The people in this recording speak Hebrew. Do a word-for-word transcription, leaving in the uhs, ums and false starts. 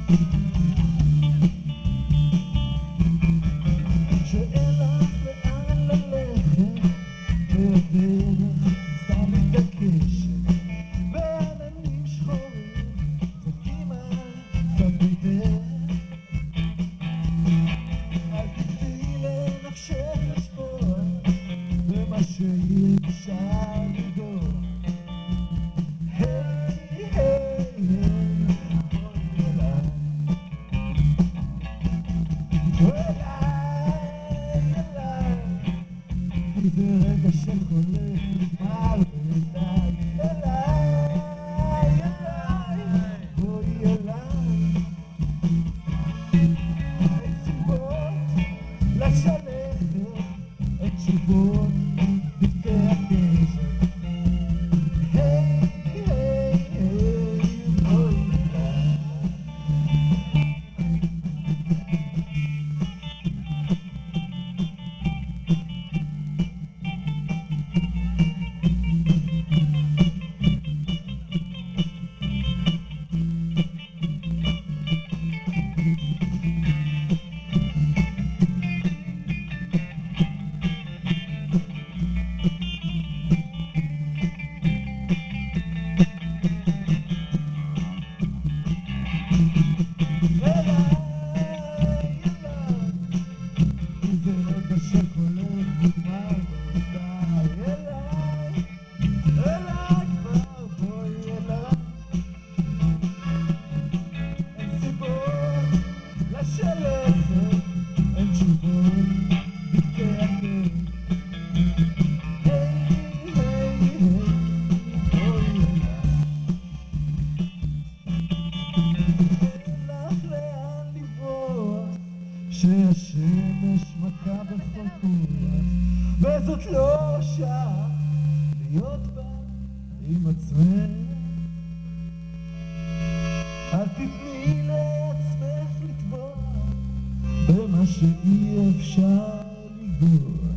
שאין לך לאן ללכת בדרך, סתם מתעקשת בעננים שחורים צוחקים על צד ביתך. אל תתני לנפשך לשפוע במה שאי אפשר לגדול. היי היי היי בואי אליי, בואי אליי אליי, כי זה רגע של חולף נגמר ודי. אליי אליי בואי אליי, אין סיבות לשלכת, אין תשובות בקצה הקשר. היי היי היי בואי אליי. שהשמש מכה בכל כוח, וזאת לא שעה להיות בה עם עצמך. אל תתני לעצמך לטבוע במה שאי אפשר לגדול.